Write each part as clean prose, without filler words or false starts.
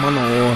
Mano.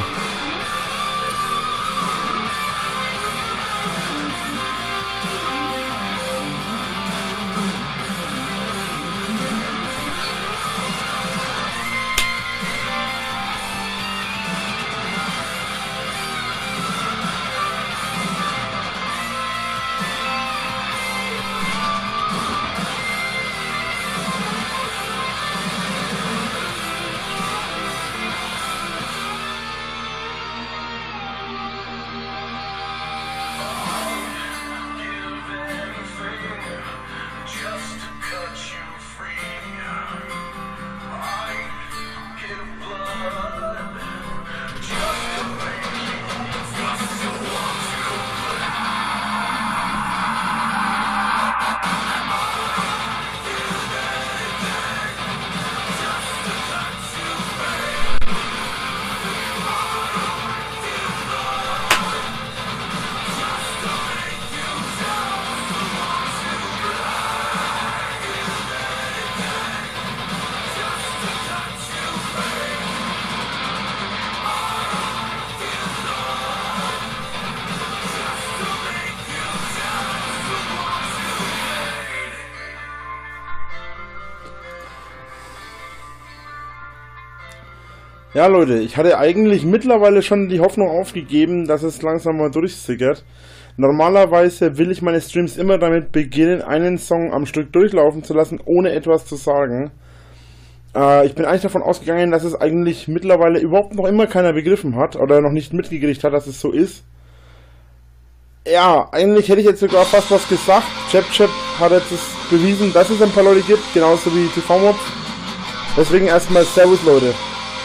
Ja, Leute, ich hatte eigentlich mittlerweile schon die Hoffnung aufgegeben, dass es langsam mal durchsickert. Normalerweise will ich meine Streams immer damit beginnen, einen Song am Stück durchlaufen zu lassen, ohne etwas zu sagen. Ich bin eigentlich davon ausgegangen, dass es eigentlich mittlerweile überhaupt noch immer keiner begriffen hat oder noch nicht mitgekriegt hat, dass es so ist. Ja, eigentlich hätte ich jetzt sogar fast was gesagt. Chap hat jetzt bewiesen, dass es ein paar Leute gibt, genauso wie TV-Mobs. Deswegen erstmal Servus, Leute.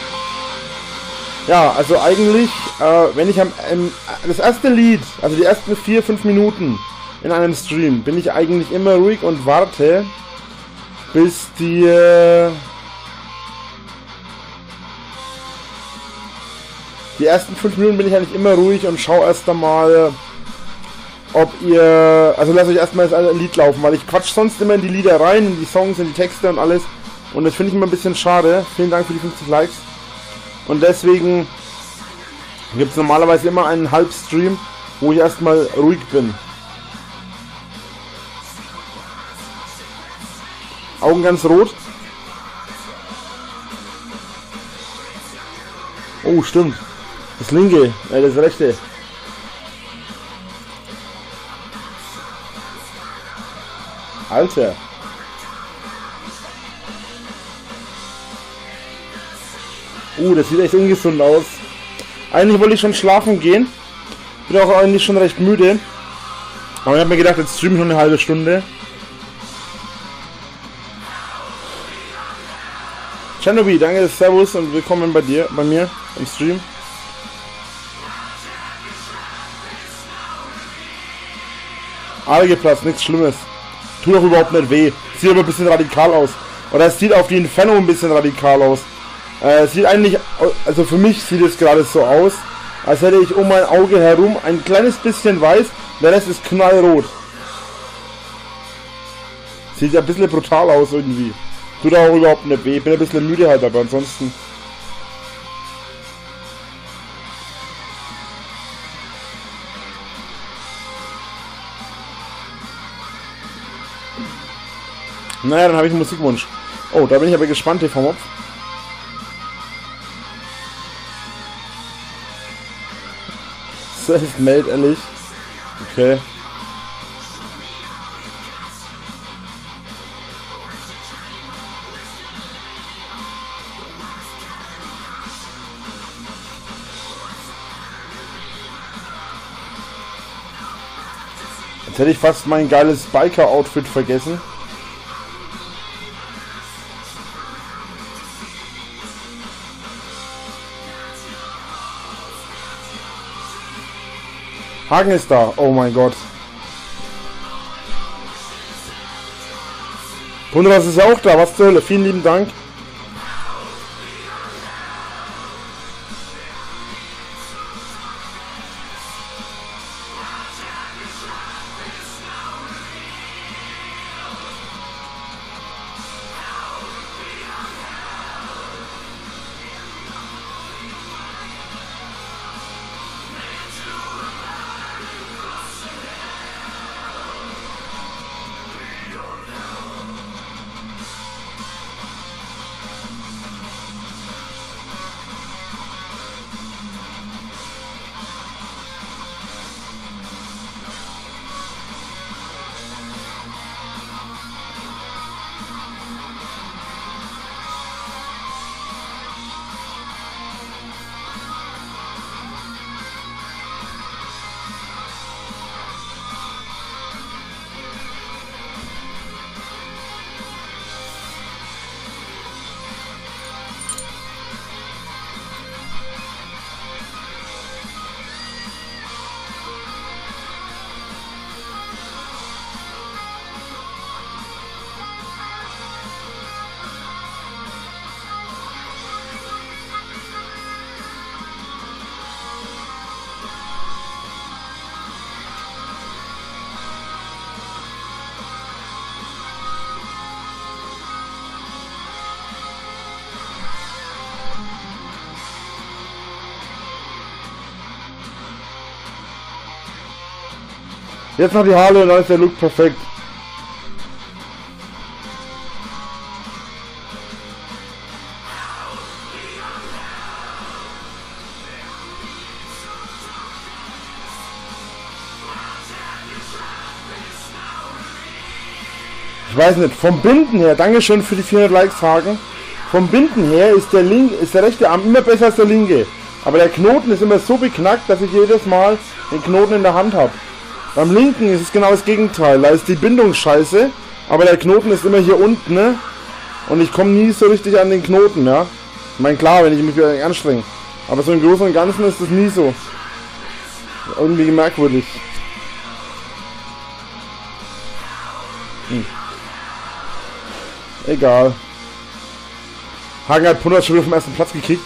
Ja, also eigentlich, wenn ich das erste Lied, also die ersten 4-5 Minuten in einem Stream, bin ich eigentlich immer ruhig und warte, bis die ersten 5 Minuten bin ich eigentlich immer ruhig und schaue erst einmal, ob ihr, also lasst euch erstmal das Lied laufen, weil ich quatsch sonst immer in die Lieder rein, in die Songs, in die Texte und alles, und das finde ich immer ein bisschen schade. Vielen Dank für die 50 Likes. Und deswegen gibt es normalerweise immer einen Halbstream, wo ich erstmal ruhig bin. Augen ganz rot. Oh, stimmt. Das linke, das rechte. Alter. Das sieht echt ungesund aus. Eigentlich wollte ich schon schlafen gehen. Bin auch eigentlich schon recht müde. Aber ich habe mir gedacht, jetzt streame ich noch eine halbe Stunde. Chernobyl, danke, servus und willkommen bei mir im Stream. Arge Platz, nichts Schlimmes. Tut doch überhaupt nicht weh. Sieht aber ein bisschen radikal aus. Oder es sieht auf die Inferno ein bisschen radikal aus. Sieht eigentlich, also für mich sieht es gerade so aus, als hätte ich um mein Auge herum ein kleines bisschen weiß, der Rest ist knallrot. Sieht ja ein bisschen brutal aus irgendwie. Tut auch überhaupt nicht weh, bin ein bisschen müde halt, aber ansonsten. Naja, dann habe ich einen Musikwunsch. Oh, da bin ich aber gespannt, TV-Mob. Self-made, ehrlich. Okay. Jetzt hätte ich fast mein geiles Biker-Outfit vergessen. Hagen ist da. Oh mein Gott. Wunderbar, ist ja auch da. Was zur Hölle. Vielen lieben Dank. Jetzt noch die Haare und dann ist der Look perfekt. Ich weiß nicht, vom Binden her, Dankeschön für die 400 Likes, Hagen. Vom Binden her ist der rechte Arm immer besser als der linke. Aber der Knoten ist immer so beknackt, dass ich jedes Mal den Knoten in der Hand habe. Beim linken ist es genau das Gegenteil. Da ist die Bindung scheiße, aber der Knoten ist immer hier unten, ne? Und ich komme nie so richtig an den Knoten, ja? Ich meine, klar, wenn ich mich wieder anstrenge. Aber so im Großen und Ganzen ist das nie so. Irgendwie merkwürdig. Egal. Hagen hat Punert schon wieder vom ersten Platz gekickt.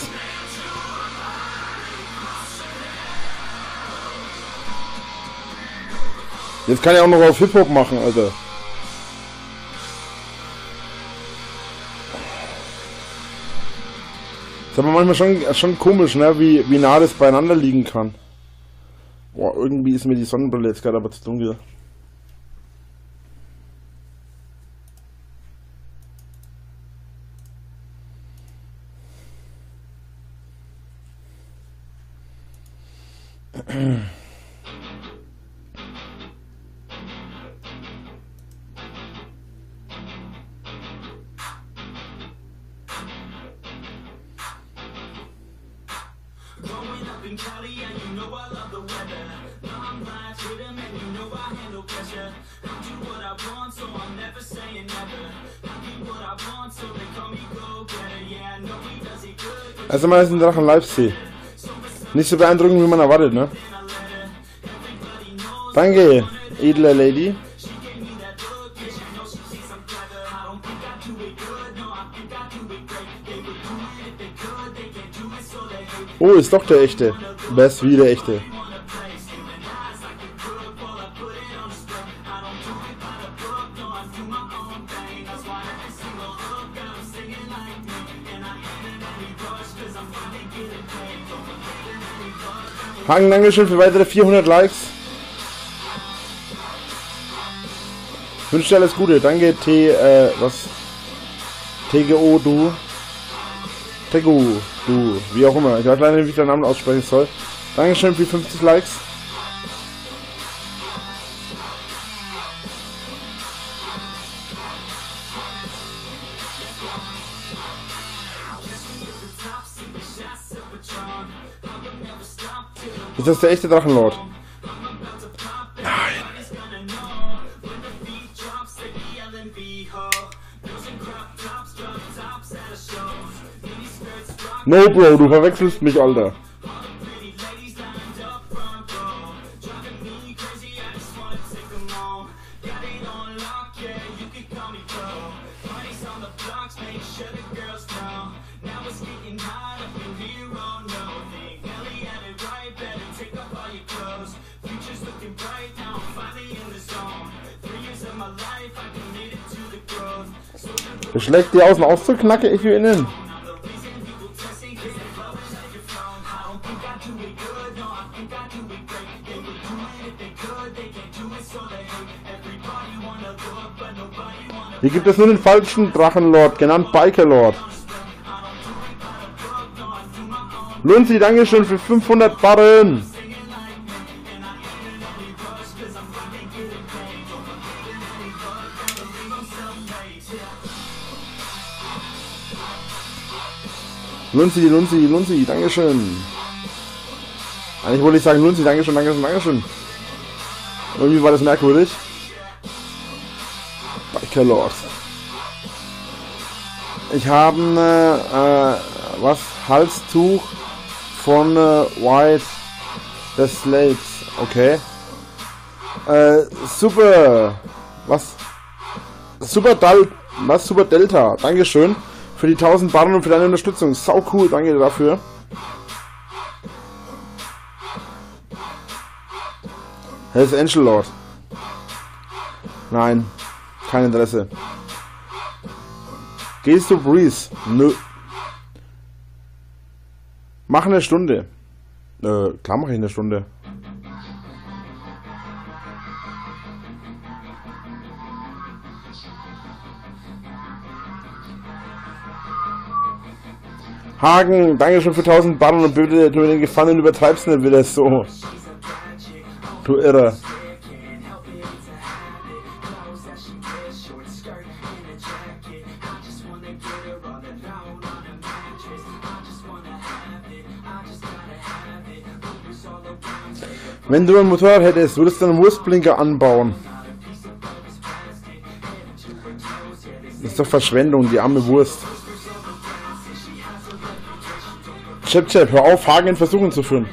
Jetzt kann er auch noch auf Hip-Hop machen, Alter. Ist aber manchmal schon komisch, ne? Wie nah das beieinander liegen kann. Boah, irgendwie ist mir die Sonnenbrille jetzt gerade aber zu dunkel. Also mal ist ein Drachen live sehe. Nicht so beeindruckend, wie man erwartet, ne? Danke, edle Lady. Oh, ist doch der echte. Best wie der echte. Hagen, Dankeschön für weitere 400 Likes. Ich wünsche dir alles Gute. Danke, TGO, du. Tego, du. Wie auch immer. Ich weiß leider nicht, wie ich deinen Namen aussprechen soll. Dankeschön für 50 Likes. Ist das der echte Drachenlord? Nein. No, Bro, du verwechselst mich, Alter. Ich schlägt die außen auszuknacke, ich will innen. Hier gibt es nur den falschen Drachenlord, genannt Bikerlord. Lunzi, Dankeschön für 500 Barren. Lunzi, Dankeschön. Eigentlich wollte ich sagen Lunzi, Dankeschön. Irgendwie war das merkwürdig. Bikerlord. Ich habe was? Halstuch von White des Slates. Okay. Super. Was? Super Delta. Dankeschön. Für die 1000 Barren und für deine Unterstützung. Sau cool, danke dir dafür. Hells Angel Lord. Nein, kein Interesse. Gehst du Breeze? Nö. Mach eine Stunde. Klar mache ich eine Stunde. Hagen, Dankeschön für 1000 Barren und bitte du mir den Gefallen übertreibst nicht wieder so. Du Irrer. Wenn du ein Motorrad hättest, würdest du einen Wurstblinker anbauen. Das ist doch Verschwendung, die arme Wurst. Chip, hör auf, Hagen in Versuchung zu führen.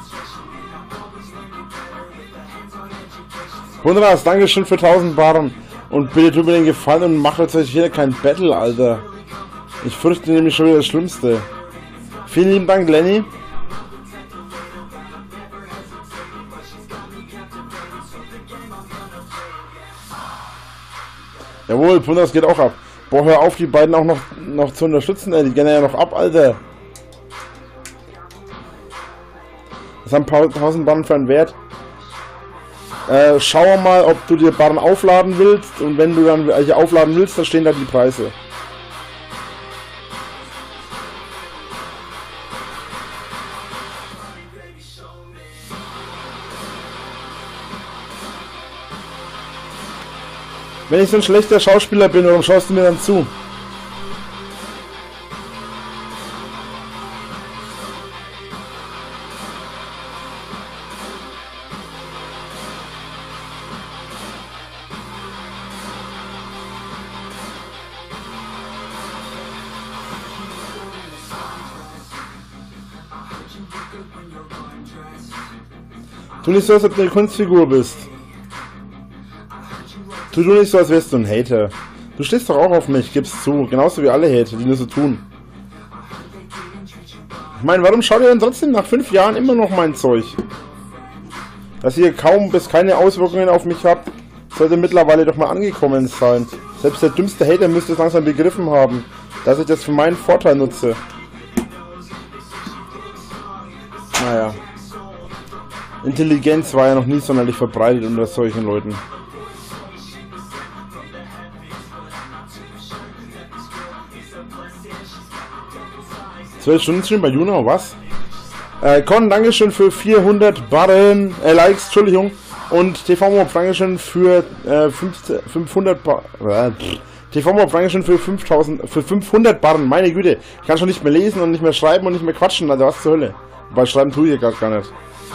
Hundras, Dankeschön für 1000 Barren. Und bitte tu mir den Gefallen und mach jetzt hier kein Battle, Alter. Ich fürchte nämlich schon wieder das Schlimmste. Vielen lieben Dank, Lenny. Jawohl, Punders geht auch ab. Boah, hör auf, die beiden auch noch zu unterstützen, ey. Die gehen ja noch ab, Alter. Das haben 1000 Barren für einen Wert. Schau mal, ob du dir Barren aufladen willst. Und wenn du dann welche aufladen willst, dann stehen da die Preise. Wenn ich so ein schlechter Schauspieler bin, warum schaust du mir dann zu? Tu nicht so, als ob du eine Kunstfigur bist. Tu nicht so, als wärst du ein Hater. Du stehst doch auch auf mich, gib's zu. Genauso wie alle Hater, die nur so tun. Ich meine, warum schaut ihr denn trotzdem nach 5 Jahren immer noch mein Zeug? Dass ihr kaum bis keine Auswirkungen auf mich habt, sollte mittlerweile doch mal angekommen sein. Selbst der dümmste Hater müsste es langsam begriffen haben, dass ich das für meinen Vorteil nutze. Naja. Intelligenz war ja noch nie sonderlich verbreitet unter solchen Leuten. 12 Stunden Stream bei Juno, was? Con, Dankeschön für 400 Barren, Likes, Entschuldigung. Und TV-Mob, Dankeschön für 500 TV-Mob, Dankeschön für 500 Barren. Meine Güte, ich kann schon nicht mehr lesen und nicht mehr schreiben und nicht mehr quatschen, also was zur Hölle. Wobei schreiben tue ich gar nicht.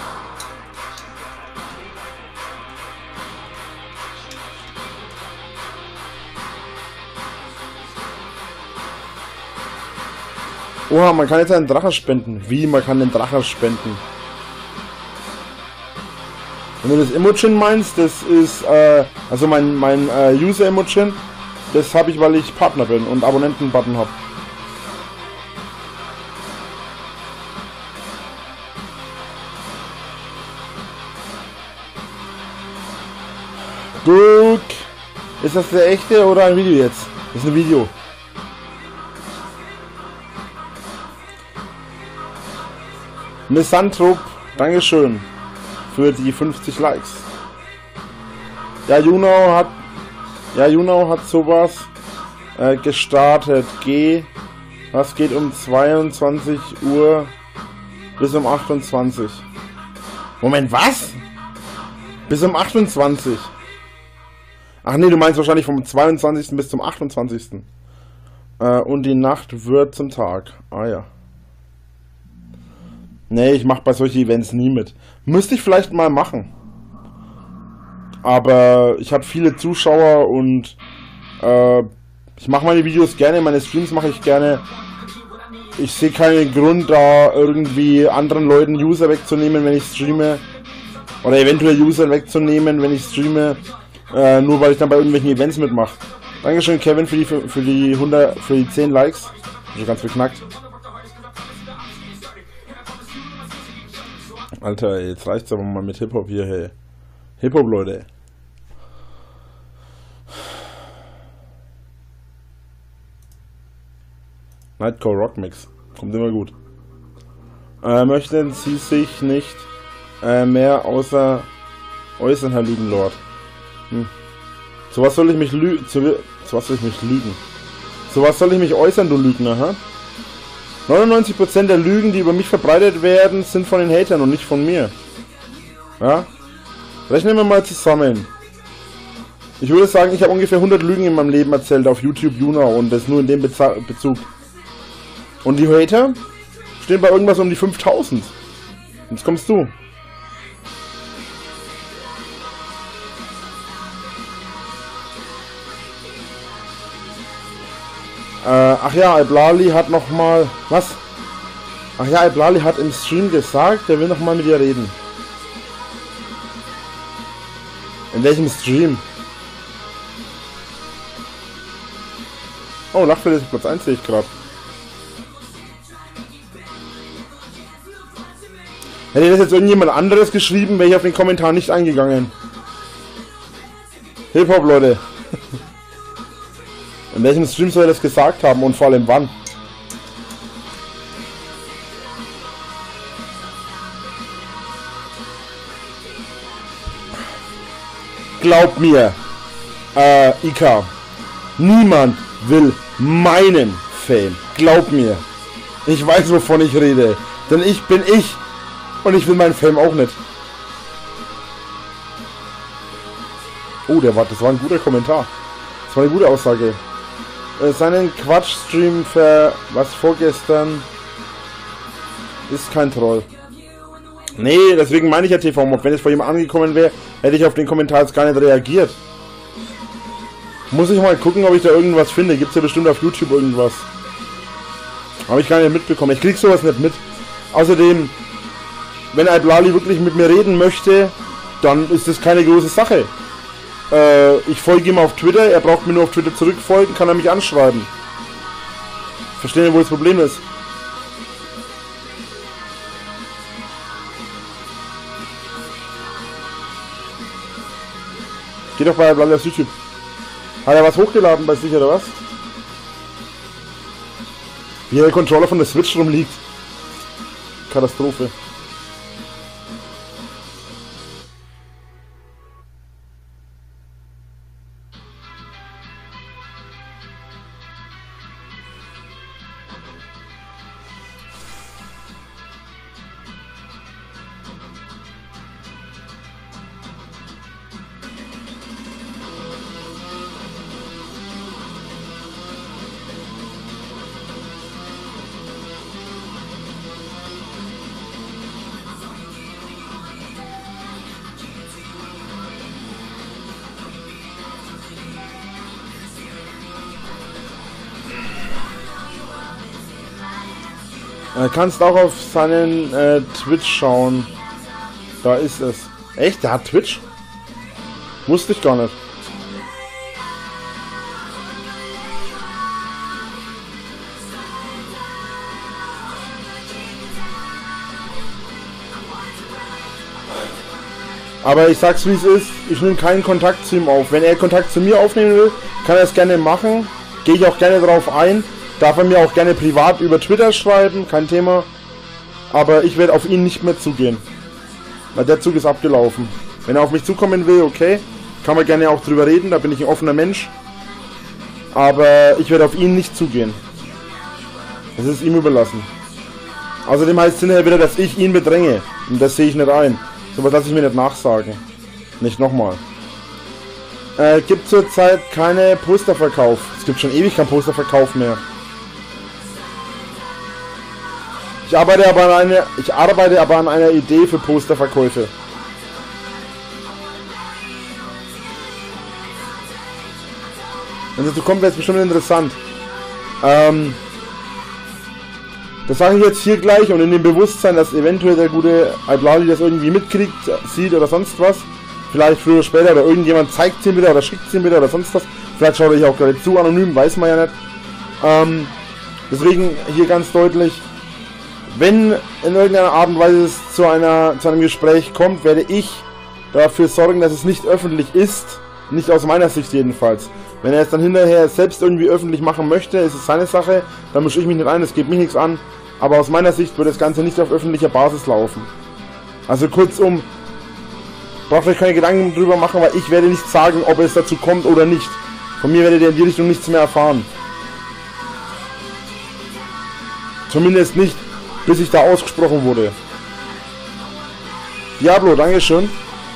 Oha, man kann jetzt einen Drachen spenden. Wie, man kann den Drachen spenden? Wenn du das Emojin meinst, das ist, also mein User-Emojin, das habe ich, weil ich Partner bin und Abonnenten-Button habe. Duck! Ist das der echte oder ein Video jetzt? Das ist ein Video. Misanthrop, Dankeschön für die 50 Likes. Ja, Juno hat sowas gestartet. Was geht um 22 Uhr bis um 28. Moment, was? Bis um 28. Ach nee, du meinst wahrscheinlich vom 22. bis zum 28. Und die Nacht wird zum Tag. Ah ja. Nee, ich mache bei solchen Events nie mit. Müsste ich vielleicht mal machen. Aber ich habe viele Zuschauer und ich mache meine Videos gerne, meine Streams mache ich gerne. Ich sehe keinen Grund, da irgendwie anderen Leuten User wegzunehmen, wenn ich streame. Oder eventuell User wegzunehmen, wenn ich streame. Nur weil ich dann bei irgendwelchen Events mitmache. Dankeschön, Kevin, für die 10 Likes. Schon ganz beknackt. Alter, jetzt reicht's aber mal mit Hip-Hop hier, hey. Hip-Hop, Leute. Nightcore Rock Mix. Kommt immer gut. Möchten Sie sich nicht mehr außer äußern, Herr Lügenlord? Zu was soll ich mich lügen? Zu was soll ich mich lügen? Zu was soll ich mich äußern, du Lügner, hä? 99% der Lügen, die über mich verbreitet werden, sind von den Hatern und nicht von mir. Ja? Rechnen wir mal zusammen. Ich würde sagen, ich habe ungefähr 100 Lügen in meinem Leben erzählt auf YouTube, Juna, und das nur in dem Bezug. Und die Hater stehen bei irgendwas um die 5000. Jetzt kommst du. Ach ja, Iblali hat nochmal... Was? Ach ja, Iblali hat im Stream gesagt, der will nochmal mit dir reden. In welchem Stream? Oh, Lachfeld ist Platz 1, sehe ich gerade. Hätte das jetzt irgendjemand anderes geschrieben, wäre ich auf den Kommentar nicht eingegangen. Hip-Hop, Leute. In welchem Stream soll er das gesagt haben und vor allem wann? Glaub mir, Ika, niemand will meinen Fame. Glaub mir. Ich weiß, wovon ich rede. Denn ich bin ich. Und ich will meinen Fame auch nicht. Oh, das war ein guter Kommentar. Das war eine gute Aussage. Seinen Quatsch-Stream vorgestern ist kein Troll. Nee, deswegen meine ich ja TV-Mob. Wenn es vor ihm angekommen wäre, hätte ich auf den Kommentar jetzt gar nicht reagiert. Muss ich mal gucken, ob ich da irgendwas finde. Gibt es ja bestimmt auf YouTube irgendwas. Habe ich gar nicht mitbekommen. Ich krieg sowas nicht mit. Außerdem, wenn Iblali wirklich mit mir reden möchte, dann ist das keine große Sache. Ich folge ihm auf Twitter, er braucht mir nur auf Twitter zurückfolgen, kann er mich anschreiben. Verstehen, wo das Problem ist? Geh doch bei Iblali auf YouTube. Hat er was hochgeladen bei sich, oder was? Wie der Controller von der Switch rumliegt. Katastrophe. Kannst auch auf seinen Twitch schauen. Da ist es. Echt? Der hat Twitch? Wusste ich gar nicht. Aber ich sag's wie es ist, ich nehme keinen Kontakt zu ihm auf. Wenn er Kontakt zu mir aufnehmen will, kann er es gerne machen. Gehe ich auch gerne drauf ein. Darf er mir auch gerne privat über Twitter schreiben, kein Thema. Aber ich werde auf ihn nicht mehr zugehen. Weil der Zug ist abgelaufen. Wenn er auf mich zukommen will, okay. Kann man gerne auch drüber reden, da bin ich ein offener Mensch. Aber ich werde auf ihn nicht zugehen. Das ist ihm überlassen. Außerdem heißt es hinterher wieder, dass ich ihn bedränge. Und das sehe ich nicht ein. Sowas lasse ich mir nicht nachsagen. Nicht nochmal. Gibt zurzeit keine Posterverkauf. Es gibt schon ewig keinen Posterverkauf mehr. Ich arbeite aber an einer Idee für Posterverkäufe. Wenn es dazu kommt, wäre es bestimmt interessant. Das sage ich jetzt hier gleich und in dem Bewusstsein, dass eventuell der gute Iblali das irgendwie mitkriegt, sieht oder sonst was. Vielleicht früher oder später oder irgendjemand zeigt es ihm wieder oder schickt es ihm wieder oder sonst was. Vielleicht schaut er sich auch gerade zu, anonym, weiß man ja nicht. Deswegen hier ganz deutlich, wenn in irgendeiner Art und Weise es zu einem Gespräch kommt, werde ich dafür sorgen, dass es nicht öffentlich ist. Nicht aus meiner Sicht jedenfalls. Wenn er es dann hinterher selbst irgendwie öffentlich machen möchte, ist es seine Sache. Dann mische ich mich nicht ein, es geht mich nichts an. Aber aus meiner Sicht wird das Ganze nicht auf öffentlicher Basis laufen. Also kurzum, braucht euch keine Gedanken drüber machen, weil ich werde nicht sagen, ob es dazu kommt oder nicht. Von mir werdet ihr in die Richtung nichts mehr erfahren. Zumindest nicht, bis ich da ausgesprochen wurde. Diablo, Dankeschön.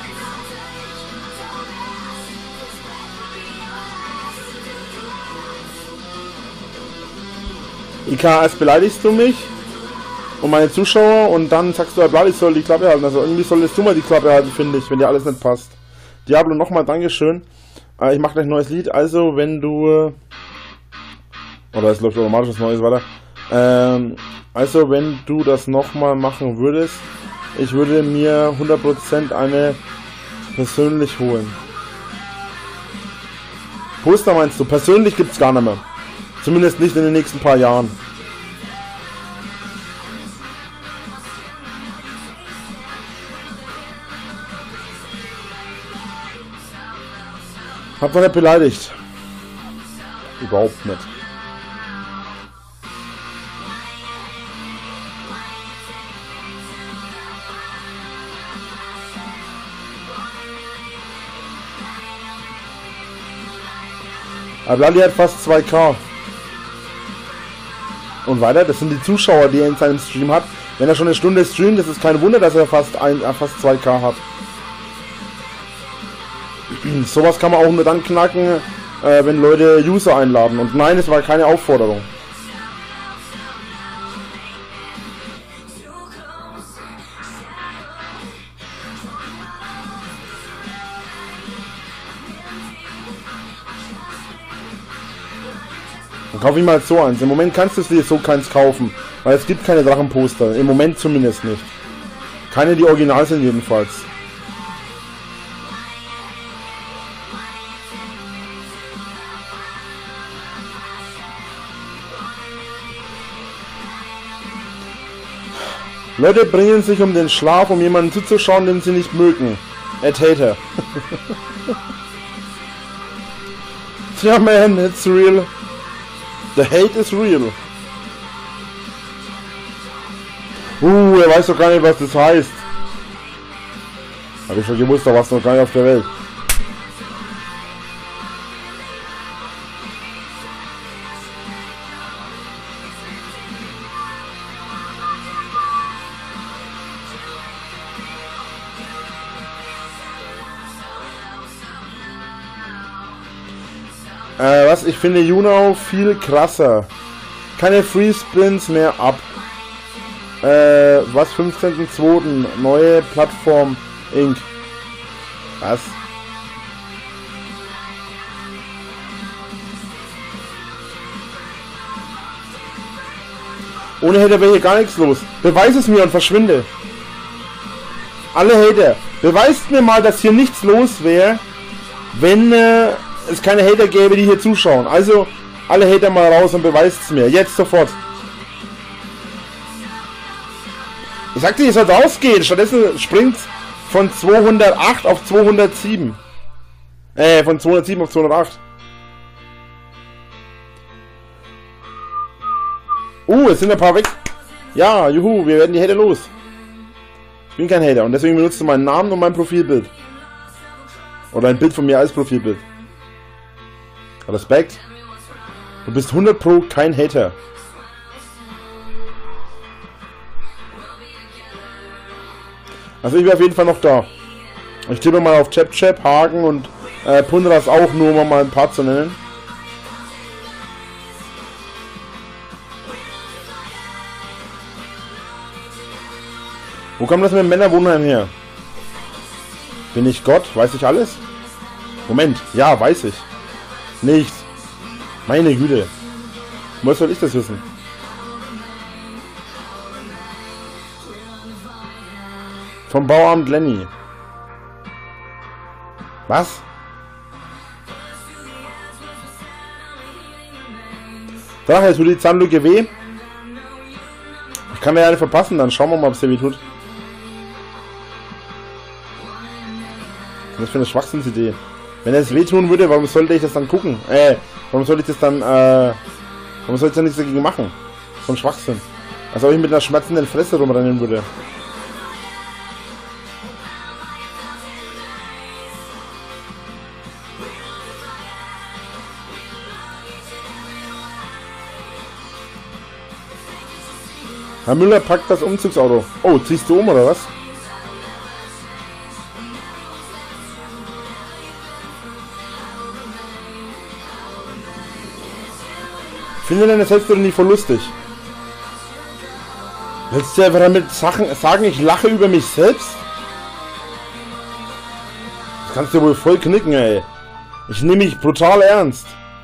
IKS, beleidigst du mich und meine Zuschauer und dann sagst du, ich soll die Klappe halten. Also irgendwie solltest du mal die Klappe halten, finde ich, wenn dir alles nicht passt. Diablo, nochmal Dankeschön. Ich mache gleich ein neues Lied, also wenn du... Oder es läuft automatisch was Neues weiter. Also wenn du das nochmal machen würdest, ich würde mir 100% eine persönlich holen. Poster meinst du? Persönlich gibt's gar nicht mehr. Zumindest nicht in den nächsten paar Jahren. Hab man nicht beleidigt. Überhaupt nicht. Ablali hat fast 2K. Und weiter, das sind die Zuschauer, die er in seinem Stream hat. Wenn er schon eine Stunde streamt, das ist kein Wunder, dass er fast 2K hat. Sowas kann man auch nur dann knacken, wenn Leute User einladen. Und nein, es war keine Aufforderung. Dann kaufe ich mal so eins. Im Moment kannst du dir so keins kaufen, weil es gibt keine Drachenposter. Im Moment zumindest nicht. Keine, die original sind jedenfalls. Leute bringen sich um den Schlaf, um jemanden zuzuschauen, den sie nicht mögen. Hater. Tja, man, it's real. The hate is real. Er weiß doch gar nicht, was das heißt. Hab ich schon gewusst, da warst du noch gar nicht auf der Welt. Was? Ich finde Juno viel krasser. Keine Free Spins mehr ab. Was? 15.02. Neue Plattform Inc. Was? Ohne Hater wäre hier gar nichts los. Beweis es mir und verschwinde. Alle Hater. Beweist mir mal, dass hier nichts los wäre, wenn es keine Hater gäbe, die hier zuschauen. Also, alle Hater mal raus und beweist es mir. Jetzt sofort. Ich sagte, ihr sollt rausgehen. Stattdessen springt von 208 auf 207. Von 207 auf 208. Es sind ein paar weg. Ja, juhu, wir werden die Hater los. Ich bin kein Hater und deswegen benutzt du meinen Namen und mein Profilbild. Oder ein Bild von mir als Profilbild. Respekt. Du bist 100% kein Hater. Also ich bin auf jeden Fall noch da. Ich tippe mal auf Chap, Hagen und Pundras auch, nur um mal ein paar zu nennen. Wo kommt das mit dem Männerwohnheim her? Bin ich Gott? Weiß ich alles? Moment, ja, weiß ich. Nicht. Meine Güte. Woher soll ich das wissen? Vom Bauamt Lenny. Was? Drache, tut die Zahnlücke weh? Ich kann mir ja eine verpassen, dann schauen wir mal, ob es dir weh tut. Was für eine Schwachsinnsidee. Wenn es wehtun würde, warum sollte ich das dann gucken? Warum soll ich das dann, warum soll ich da nichts dagegen machen? So ein Schwachsinn. Als ob ich mit einer schmerzenden Fresse rumrennen würde. Herr Müller packt das Umzugsauto. Oh, ziehst du um oder was? Finde deine Selbstironie voll lustig. Willst du einfach damit sagen, ich lache über mich selbst? Das kannst du wohl voll knicken, ey. Ich nehme mich brutal ernst.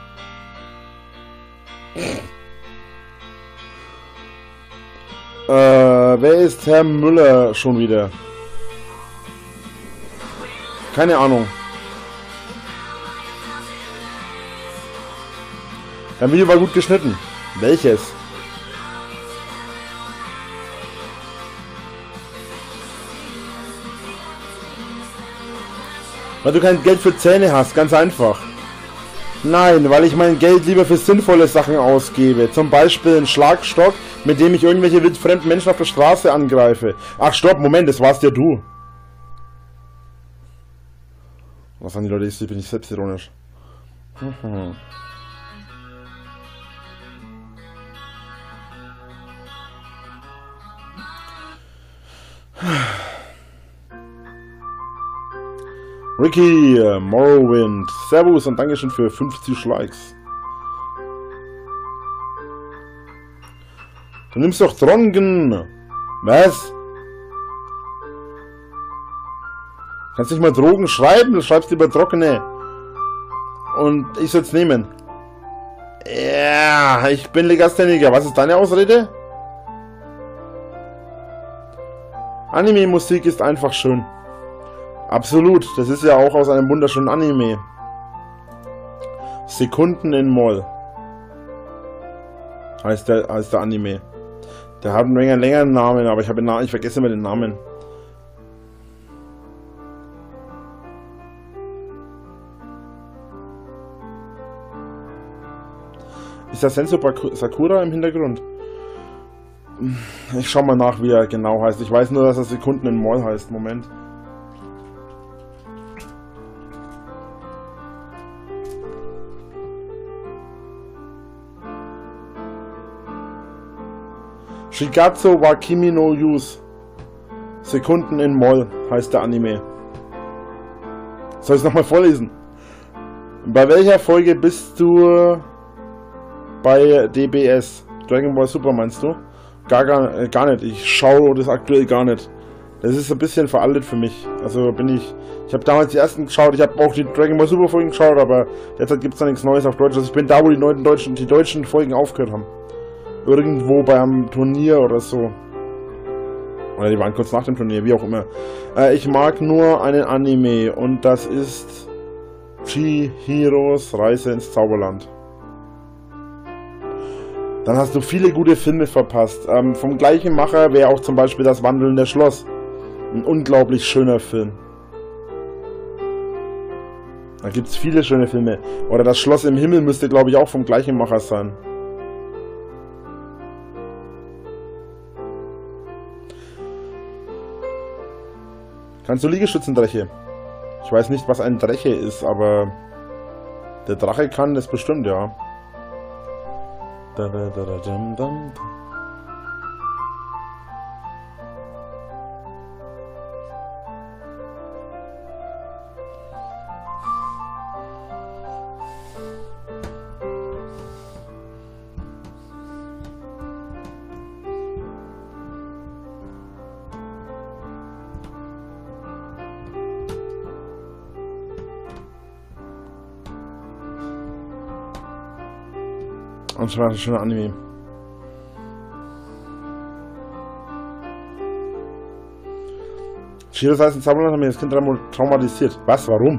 Wer ist Herr Müller schon wieder? Keine Ahnung. Dein Video war gut geschnitten. Welches? Weil du kein Geld für Zähne hast, ganz einfach. Nein, weil ich mein Geld lieber für sinnvolle Sachen ausgebe. Zum Beispiel einen Schlagstock, mit dem ich irgendwelche wildfremden Menschen auf der Straße angreife. Ach stopp, Moment, das warst ja du. Was sagen die Leute, ich bin nicht selbstironisch. Ricky, Morrowind, Servus und Dankeschön für 50 Likes. Du nimmst doch Drogen. Was? Kannst nicht mal Drogen schreiben, du schreibst lieber Trockene. Und ich soll's nehmen. Ja, ich bin Legastheniker. Was ist deine Ausrede? Anime-Musik ist einfach schön. Absolut, das ist ja auch aus einem wunderschönen Anime. Sekunden in Moll. Heißt der Anime. Der hat einen längeren Namen, aber ich vergesse immer den Namen. Ist das Senso Sakura im Hintergrund? Ich schau mal nach, wie er genau heißt. Ich weiß nur, dass er Sekunden in Moll heißt. Moment. Shigatsu wa Kimi no Use. Sekunden in Moll heißt der Anime. Soll ich es nochmal vorlesen? Bei welcher Folge bist du bei DBS? Dragon Ball Super meinst du? Gar nicht. Ich schaue das aktuell gar nicht. Das ist ein bisschen veraltet für mich. Also ich habe damals die ersten geschaut, ich habe auch die Dragon Ball Super Folgen geschaut, aber derzeit gibt es da nichts Neues auf Deutsch. Also ich bin da, wo die deutschen Folgen aufgehört haben. Irgendwo bei einem Turnier oder so. Oder die waren kurz nach dem Turnier, wie auch immer. Ich mag nur einen Anime und das ist Chihiros Reise ins Zauberland. Dann hast du viele gute Filme verpasst. Vom gleichen Macher wäre auch zum Beispiel Das Wandelnde Schloss. Ein unglaublich schöner Film. Da gibt es viele schöne Filme. Oder Das Schloss im Himmel müsste, glaube ich, auch vom gleichen Macher sein. Kannst du Liegestützendreche? Ich weiß nicht, was ein Dreche ist, aber der Drache kann das bestimmt, ja. Und schon war ein schöner Anime. Chihiros Reise ins Zauberland hat mich als Kind traumatisiert. Was? Warum?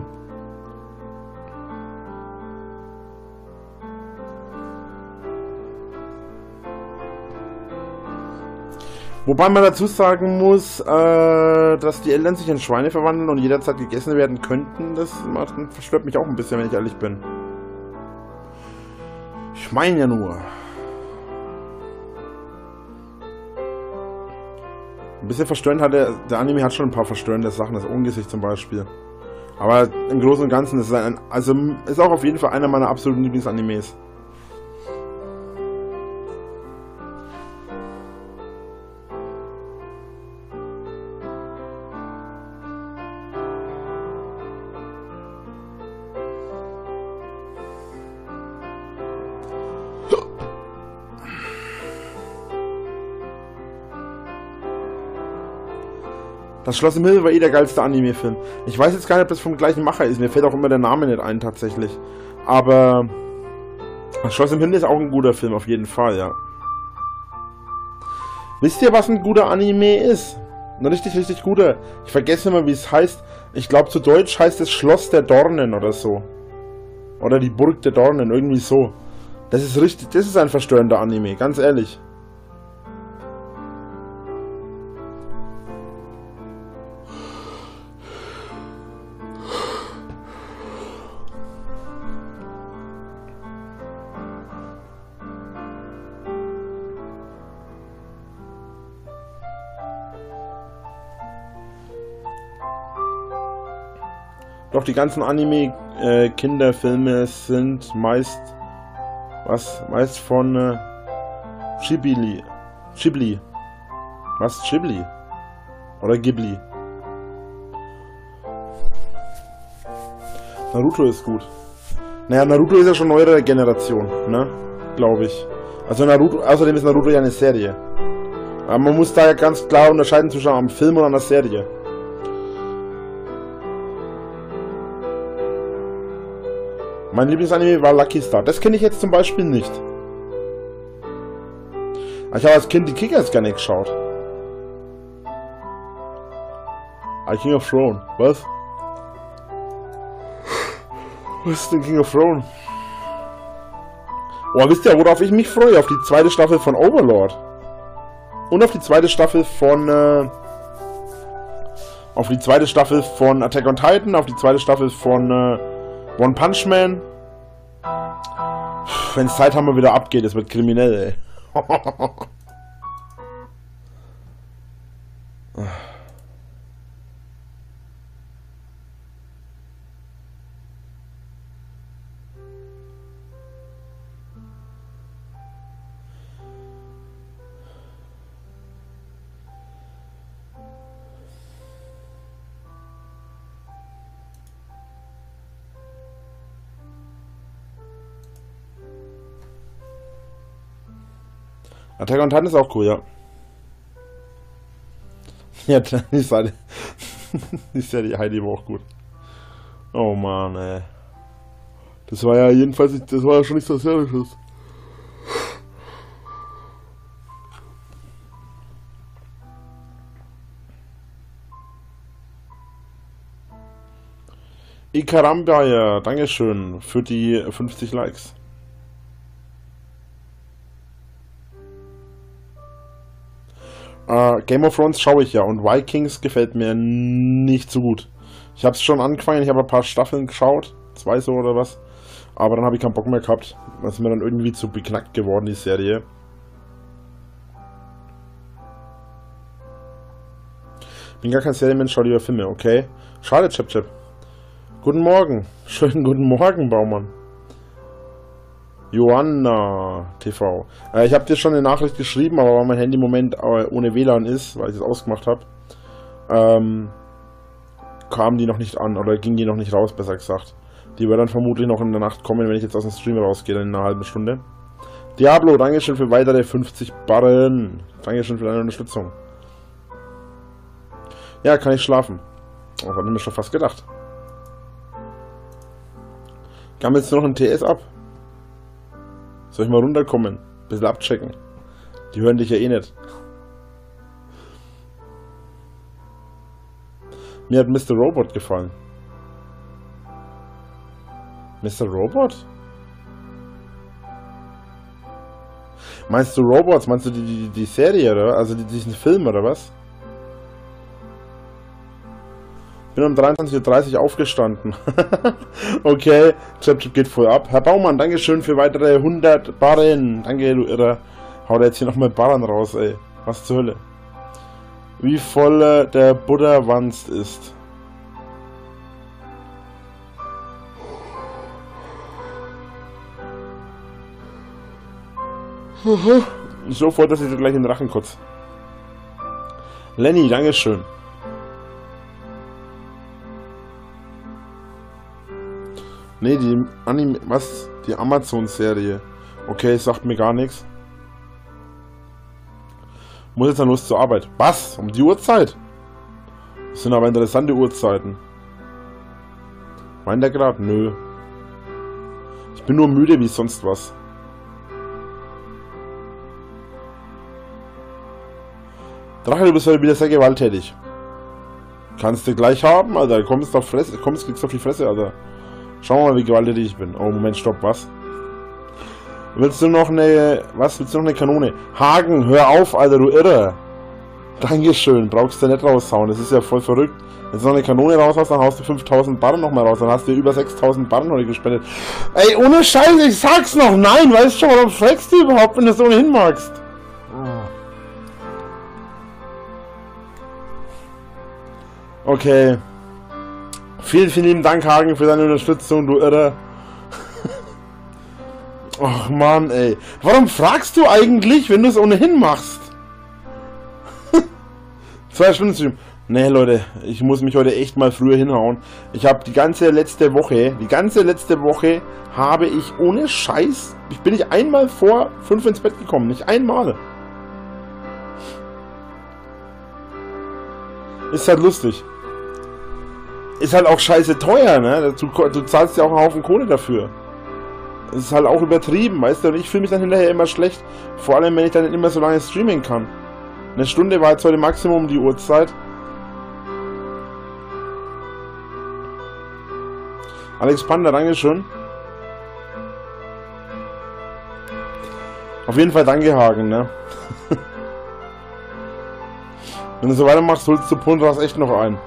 Wobei man dazu sagen muss, dass die Eltern sich in Schweine verwandeln und jederzeit gegessen werden könnten. Das verstört mich auch ein bisschen, wenn ich ehrlich bin. Ich meine ja nur. Ein bisschen verstörend hat der Anime hat schon ein paar verstörende Sachen, das Ungesicht zum Beispiel. Aber im Großen und Ganzen ist es ist auch auf jeden Fall einer meiner absoluten Lieblingsanimes. Das Schloss im Himmel war eh der geilste Anime-Film. Ich weiß jetzt gar nicht, ob das vom gleichen Macher ist. Mir fällt auch immer der Name nicht ein, tatsächlich. Aber das Schloss im Himmel ist auch ein guter Film, auf jeden Fall, ja. Wisst ihr, was ein guter Anime ist? Ein richtig, richtig guter. Ich vergesse immer, wie es heißt. Ich glaube, zu Deutsch heißt es Schloss der Dornen oder so. Oder die Burg der Dornen, irgendwie so. Das ist richtig, das ist ein verstörender Anime, ganz ehrlich. Doch die ganzen Anime-Kinderfilme sind meist von Ghibli. Was? Ghibli? Oder Ghibli? Naruto ist gut. Naja, Naruto ist ja schon neuere Generation, ne? Glaube ich. Also Naruto, außerdem ist Naruto ja eine Serie. Aber man muss da ja ganz klar unterscheiden zwischen einem Film und einer Serie. Mein Lieblingsanime war Lucky Star. Das kenne ich jetzt zum Beispiel nicht. Ich habe als Kind die Kickers gar nicht geschaut. King of Throne. Was? Was ist denn King of Throne? Oh, wisst ihr, worauf ich mich freue? Auf die zweite Staffel von Overlord. Und auf die zweite Staffel von Attack on Titan, auf die zweite Staffel von One Punch Man. Wenn es Zeit haben wir wieder abgeht, es wird kriminell, ey. Attack on Titan ist auch cool, ja. Ja, die Seite. Die Serie Heidi war auch gut. Oh Mann, ey. Das war ja jedenfalls nicht, das war ja schon nicht so Serious. Ikaramba, ja, dankeschön für die 50 Likes. Game of Thrones schaue ich ja und Vikings gefällt mir nicht so gut. Ich habe es schon angefangen, ich habe ein paar Staffeln geschaut, 2 so oder was, aber dann habe ich keinen Bock mehr gehabt. Das ist mir dann irgendwie zu beknackt geworden, die Serie. Bin gar kein Serienmensch, schau lieber Filme, okay? Schade, Chip. Guten Morgen, schönen guten Morgen, Baumann. Joanna TV. Ich habe dir schon eine Nachricht geschrieben, aber weil mein Handy im Moment ohne WLAN ist, weil ich es ausgemacht habe, kam die noch nicht an oder ging die noch nicht raus, besser gesagt. Die wird dann vermutlich noch in der Nacht kommen, wenn ich jetzt aus dem Stream rausgehe, dann in einer halben Stunde. Diablo, Dankeschön für weitere 50 Barren. Dankeschön für deine Unterstützung. Ja, kann ich schlafen. Das hatte ich mir schon fast gedacht. Gammelst du noch ein TS ab? Soll ich mal runterkommen? Ein bisschen abchecken. Die hören dich ja eh nicht. Mir hat Mr. Robot gefallen. Mr. Robot? Meinst du Robots? Meinst du die Serie, oder? Also diesen Film, oder was? Bin um 23:30 Uhr aufgestanden. Okay, Chip geht voll ab. Herr Baumann, Dankeschön für weitere 100 Barren. Danke, du Irrer. Haut jetzt hier nochmal Barren raus, ey. Was zur Hölle? Wie voll der Buddha-Wanst ist. So voll, dass ich dir gleich in den Rachen kotze. Lenny, Dankeschön. Nee, die Anime, was? Die Amazon-Serie. Okay, sagt mir gar nichts. Muss jetzt dann los zur Arbeit. Was? Um die Uhrzeit? Das sind aber interessante Uhrzeiten. Meint der gerade? Nö. Ich bin nur müde wie sonst was. Drache, du bist heute wieder sehr gewalttätig. Kannst du gleich haben, Alter. Kommst auf Fresse, kriegst auf die Fresse, Alter. Schauen wir mal, wie gewalttätig ich bin. Oh, Moment, stopp, was? Willst du noch eine... Was? Willst du noch eine Kanone? Hagen, hör auf, Alter, du Irre. Dankeschön, brauchst du nicht raushauen. Das ist ja voll verrückt. Wenn du noch eine Kanone raushaust, dann haust du 5000 Barren nochmal raus. Dann hast du über 6000 Barren heute gespendet. Ey, ohne Scheiße, ich sag's noch. Nein, weißt du schon, warum fragst du überhaupt, wenn du es ohnehin magst? Okay. Vielen, vielen lieben Dank, Hagen, für deine Unterstützung, du Irre. Och Mann, ey. Warum fragst du eigentlich, wenn du es ohnehin machst? 2 Stunden Stream. Nee, Leute, ich muss mich heute echt mal früher hinhauen. Ich habe die ganze letzte Woche habe ich ohne Scheiß, ich bin nicht einmal vor 5 ins Bett gekommen, nicht einmal. Ist halt lustig. Ist halt auch scheiße teuer, ne? Du zahlst ja auch einen Haufen Kohle dafür. Es ist halt auch übertrieben, weißt du? Und ich fühle mich dann hinterher immer schlecht. Vor allem, wenn ich dann nicht immer so lange streamen kann. Eine Stunde war jetzt heute Maximum die Uhrzeit. Alex Panda, dankeschön. Auf jeden Fall danke, Hagen, ne? Wenn du so weitermachst, holst du Pundras echt noch ein.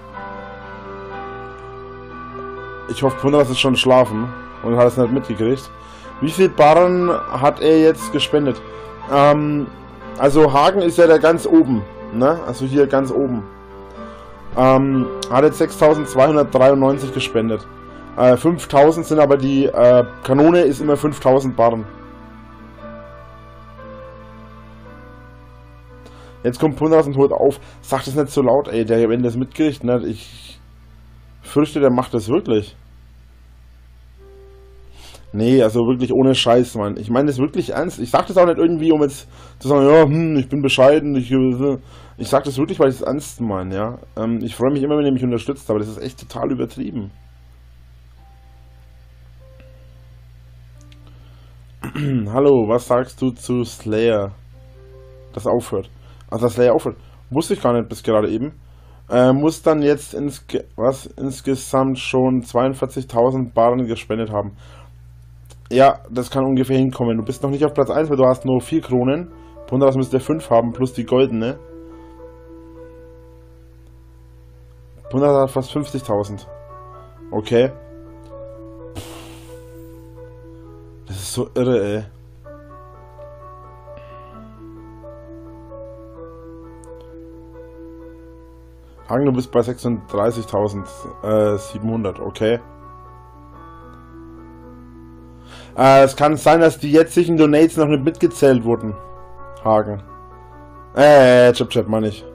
Ich hoffe, Pundras ist schon schlafen und hat es nicht mitgekriegt. Wie viel Barren hat er jetzt gespendet? Also Hagen ist ja da ganz oben, ne? Also hier ganz oben. Hat jetzt 6293 gespendet. 5000 sind aber die Kanone ist immer 5000 Barren. Jetzt kommt Pundras und holt auf. Sag das nicht so laut, ey. Der, wenn das mitkriegt, ne? Ich fürchte, der macht das wirklich. Nee, also wirklich ohne Scheiß, Mann. Ich meine das wirklich ernst. Ich sag das auch nicht irgendwie, um jetzt zu sagen, ja, ich bin bescheiden. Ich sag das wirklich, weil ich es ernst meine, ja. Ich freue mich immer, wenn ihr mich unterstützt, aber das ist echt total übertrieben. Hallo, was sagst du zu Slayer? Das aufhört. Also das Slayer aufhört. Wusste ich gar nicht bis gerade eben. Muss dann jetzt insgesamt schon 42.000 Barren gespendet haben. Ja, das kann ungefähr hinkommen. Du bist noch nicht auf Platz 1, weil du hast nur 4 Kronen. Pundras müsste 5 haben, plus die goldene. Pundras hat fast 50.000. Okay. Das ist so irre, ey. Hagen, du bist bei 36.700, okay. Es kann sein, dass die jetzigen Donates noch nicht mitgezählt wurden. Hagen. Chip, meine ich.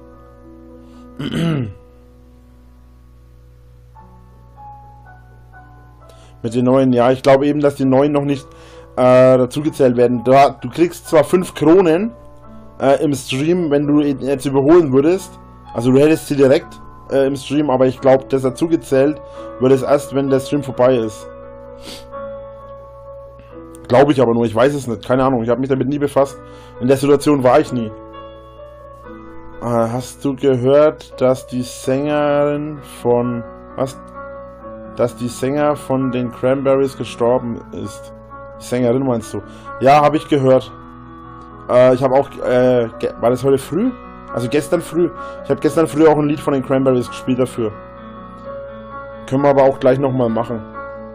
Mit den neuen, ja, ich glaube eben, dass die neuen noch nicht dazugezählt werden. Du kriegst zwar 5 Kronen im Stream, wenn du ihn jetzt überholen würdest. Also du hättest sie direkt im Stream, aber ich glaube, dass dazugezählt wird es erst, wenn der Stream vorbei ist. Glaube ich aber nur, ich weiß es nicht, keine Ahnung, ich habe mich damit nie befasst. In der Situation war ich nie. Hast du gehört, dass die Sängerin von... Was? Dass die Sänger von den Cranberries gestorben ist. Die Sängerin meinst du? Ja, habe ich gehört. Ich habe auch... war das heute früh? Also gestern früh. Ich habe gestern früh auch ein Lied von den Cranberries gespielt dafür. Können wir aber auch gleich nochmal machen.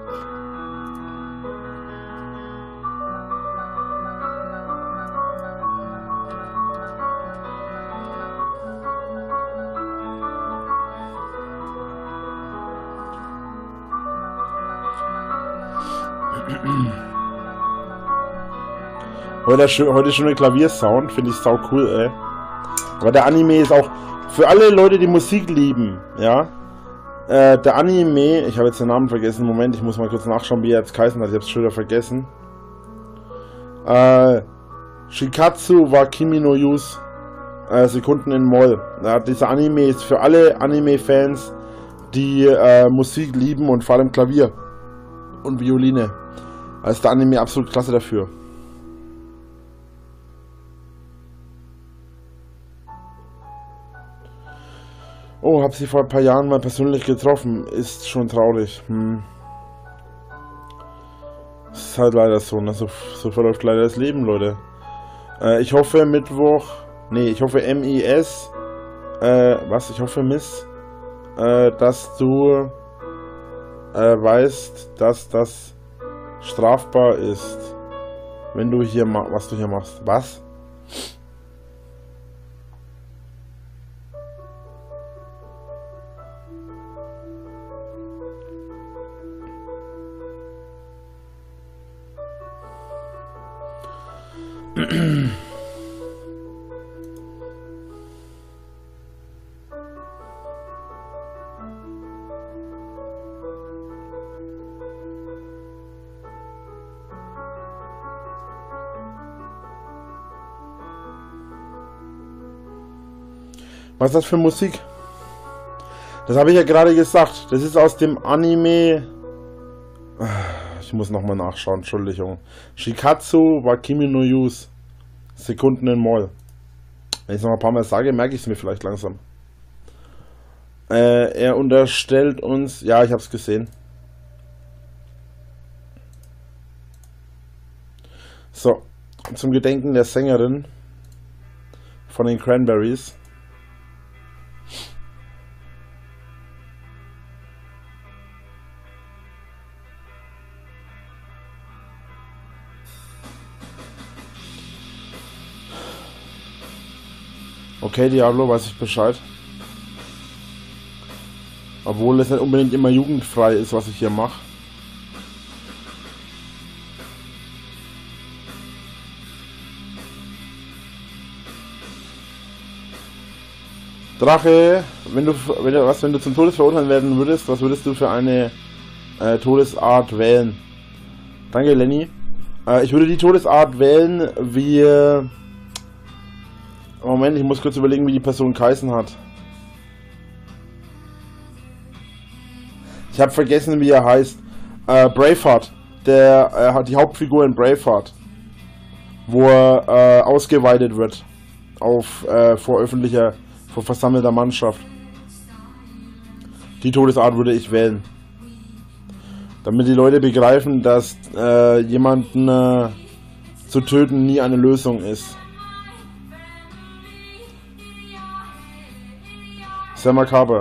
Heute schon ein Klaviersound, finde ich sau cool, ey. Aber der Anime ist auch für alle Leute, die Musik lieben, ja. Der Anime, ich habe jetzt den Namen vergessen, Moment, ich muss mal kurz nachschauen, wie er jetzt geheißen hat, ich habe es schon wieder vergessen. Shikatsu wa Kimi no Yus. Sekunden in Moll. Ja, dieser Anime ist für alle Anime-Fans, die Musik lieben und vor allem Klavier und Violine. Da ist der Anime absolut klasse dafür. Oh, hab sie vor ein paar Jahren mal persönlich getroffen. Ist schon traurig. Ist halt leider so, ne? So verläuft leider das Leben, Leute. Ich hoffe Mittwoch. Nee, ich hoffe MIS. Ich hoffe Miss. Dass du weißt, dass das strafbar ist. Wenn du hier was du hier machst. Was? Was ist das für Musik? Das habe ich ja gerade gesagt. Das ist aus dem Anime. Ich muss nochmal nachschauen, Entschuldigung. Shikatsu wa Kimi no Yus. Sekunden in Moll. Wenn ich es noch ein paar Mal sage, merke ich es mir vielleicht langsam. Er unterstellt uns. Ja, ich habe es gesehen. So, zum Gedenken der Sängerin von den Cranberries. Okay, Diablo, weiß ich Bescheid. Obwohl es nicht unbedingt immer jugendfrei ist, was ich hier mache. Drache, wenn du zum Todes verurteilt werden würdest, was würdest du für eine Todesart wählen? Danke, Lenny. Ich würde die Todesart wählen, wie... Moment, ich muss kurz überlegen, wie die Person geheißen hat. Ich habe vergessen, wie er heißt. Braveheart. Der hat die Hauptfigur in Braveheart. Wo er ausgeweitet wird. Vor versammelter Mannschaft. Die Todesart würde ich wählen. Damit die Leute begreifen, dass jemanden zu töten nie eine Lösung ist. Sehr makaber.